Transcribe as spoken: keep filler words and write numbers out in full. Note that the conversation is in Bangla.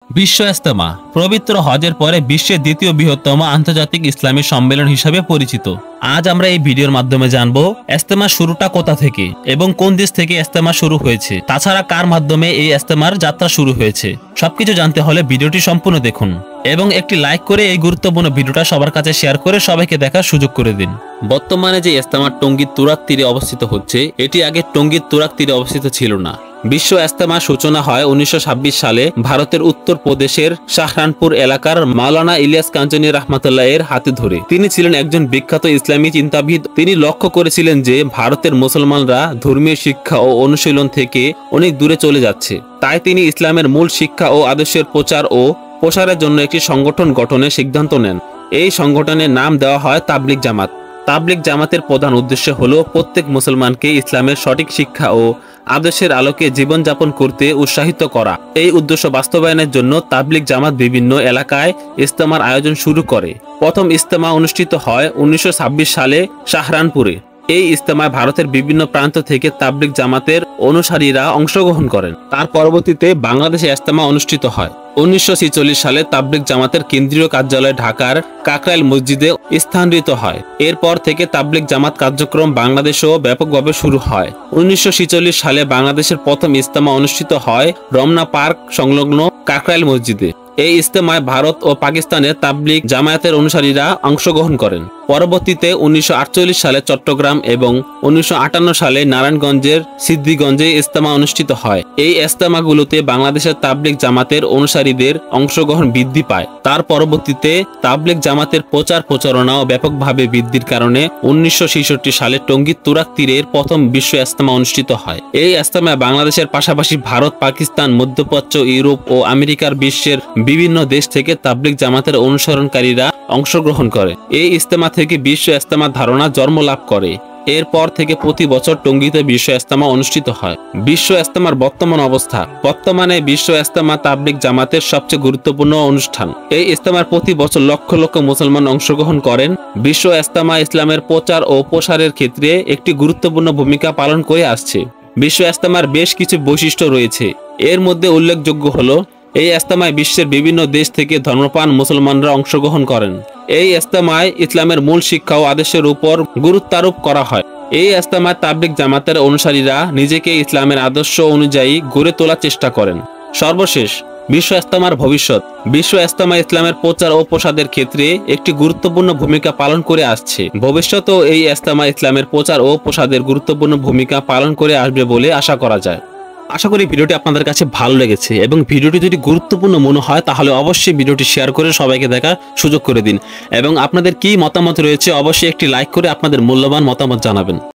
বিশ্ব ইজতেমা পবিত্র হজের পরে বিশ্বের দ্বিতীয় বৃহত্তম আন্তর্জাতিক ইসলামী সম্মেলন হিসাবে পরিচিত। আজ আমরা এই ভিডিওর মাধ্যমে জানব ইজতেমা শুরুটা কোথা থেকে এবং কোন দেশ থেকে ইজতেমা শুরু হয়েছে, তাছাড়া কার মাধ্যমে এই ইজতেমার যাত্রা শুরু হয়েছে। সবকিছু জানতে হলে ভিডিওটি সম্পূর্ণ দেখুন এবং একটি লাইক করে এই গুরুত্বপূর্ণ ভিডিওটা সবার কাছে শেয়ার করে সবাইকে দেখার সুযোগ করে দিন। বর্তমানে যে ইজতেমা টঙ্গীর তুরাগ তীরে অবস্থিত হচ্ছে, এটি আগে টঙ্গীর তুরাগ তীরে অবস্থিত ছিল না। বিশ্ব ইজতেমার সূচনা হয় উনিশশো ছাব্বিশ সালে ভারতের উত্তর প্রদেশের শাহরানপুর এলাকার মাওলানা ইলিয়াস কাঞ্চনী রাহমাতুল্লাহ এর হাতে ধরে। তিনি ছিলেন একজন বিখ্যাত ইসলামী চিন্তাবিদ। তিনি লক্ষ্য করেছিলেন যে ভারতের মুসলমানরা ধর্মীয় শিক্ষা ও অনুশীলন থেকে অনেক দূরে চলে যাচ্ছে। তাই তিনি ইসলামের মূল শিক্ষা ও আদর্শের প্রচার ও প্রসারের জন্য একটি সংগঠন গঠনের সিদ্ধান্ত নেন। এই সংগঠনের নাম দেওয়া হয় তাবলিগ জামাত। তাবলিগ জামাতের প্রধান উদ্দেশ্য হল প্রত্যেক মুসলমানকে ইসলামের সঠিক শিক্ষা ও আদর্শের আলোকে জীবনযাপন করতে উৎসাহিত করা। এই উদ্দেশ্য বাস্তবায়নের জন্য তাবলিগ জামাত বিভিন্ন এলাকায় ইজতেমার আয়োজন শুরু করে। প্রথম ইজতেমা অনুষ্ঠিত হয় উনিশশো ছাব্বিশ সালে শাহরানপুরে। এই ইজতেমায় ভারতের বিভিন্ন প্রান্ত থেকে তাবলিগ জামাতের অনুসারীরা অংশগ্রহণ করেন। তার পরবর্তীতে বাংলাদেশে ইজতেমা অনুষ্ঠিত হয়। উনিশশো ছেচল্লিশ সালে তাবলিগ জামাতের কেন্দ্রীয় কার্যালয় ঢাকার কাকরাইল মসজিদে স্থানান্তরিত হয়। এরপর থেকে তাবলিগ জামাত কার্যক্রম বাংলাদেশেও ব্যাপকভাবে শুরু হয়। উনিশশো ছেচল্লিশ সালে বাংলাদেশের প্রথম ইজতেমা অনুষ্ঠিত হয় রমনা পার্ক সংলগ্ন কাকরাইল মসজিদে। এই ইজতেমায় ভারত ও পাকিস্তানের তাবলিগ জামায়াতের অনুসারীরা অংশগ্রহণ করেন। পরবর্তীতে উনিশশো আটচল্লিশ সালে চট্টগ্রাম এবং উনিশশো আটান্ন সালে নারায়ণগঞ্জের সিদ্দিগঞ্জে ইজতেমা অনুষ্ঠিত হয়। এই ইজতেমাগুলোতে বাংলাদেশের তাবলিগ জামাতের অনুসারীদের অংশগ্রহণ বৃদ্ধি পায়। তার পরবর্তীতে তাবলিগ জামাতের প্রচার প্রচারণাও ব্যাপকভাবে বৃদ্ধির কারণে উনিশশো ছেষট্টি সালে টঙ্গীর তুরাগ তীরের প্রথম বিশ্ব ইজতেমা অনুষ্ঠিত হয়। এই ইজতেমায় বাংলাদেশের পাশাপাশি ভারত, পাকিস্তান, মধ্যপ্রাচ্য, ইউরোপ ও আমেরিকার বিশ্বের বিভিন্ন দেশ থেকে তাবলিগ জামাতের অনুসরণকারীরা অংশগ্রহণ করে। এই ইজতেমা থেকে বিশ্ব ইজতেমার ধারণা জন্ম লাভ করে। এরপর থেকে প্রতি বছর টঙ্গীতে বিশ্ব ইজতেমা অনুষ্ঠিত হয়। বিশ্ব ইজতেমার বর্তমান অবস্থা। বর্তমানে বিশ্ব ইজতেমা তাবলিগ জামাতের সবচেয়ে গুরুত্বপূর্ণ অনুষ্ঠান। এই ইজতেমার প্রতি বছর লক্ষ লক্ষ মুসলমান অংশগ্রহণ করেন। বিশ্ব ইজতেমা ইসলামের প্রচার ও প্রসারের ক্ষেত্রে একটি গুরুত্বপূর্ণ ভূমিকা পালন করে আসছে। বিশ্ব ইজতেমার বেশ কিছু বৈশিষ্ট্য রয়েছে। এর মধ্যে উল্লেখযোগ্য হলো এই ইজতেমায় বিশ্বের বিভিন্ন দেশ থেকে ধর্মপ্রাণ মুসলমানরা অংশগ্রহণ করেন। এই ইজতেমায় ইসলামের মূল শিক্ষা ও আদর্শের উপর গুরুত্বারোপ করা হয়। এই ইজতেমায় তাবলিগ জামাতের অনুসারীরা নিজেকে ইসলামের আদর্শ অনুযায়ী গড়ে তোলার চেষ্টা করেন। সর্বশেষ, বিশ্ব ইজতেমার ভবিষ্যৎ। বিশ্ব ইজতেমা ইসলামের প্রচার ও প্রসারের ক্ষেত্রে একটি গুরুত্বপূর্ণ ভূমিকা পালন করে আসছে। ভবিষ্যতেও এই ইজতেমা ইসলামের প্রচার ও প্রসারের গুরুত্বপূর্ণ ভূমিকা পালন করে আসবে বলে আশা করা যায়। আশা করি ভিডিওটি আপনাদের কাছে ভালো লেগেছে এবং ভিডিওটি যদি গুরুত্বপূর্ণ মনে হয় তাহলে অবশ্যই ভিডিওটি শেয়ার করে সবাইকে দেখার সুযোগ করে দিন এবং আপনাদের কি মতামত রয়েছে অবশ্যই একটি লাইক করে আপনাদের মূল্যবান মতামত জানাবেন।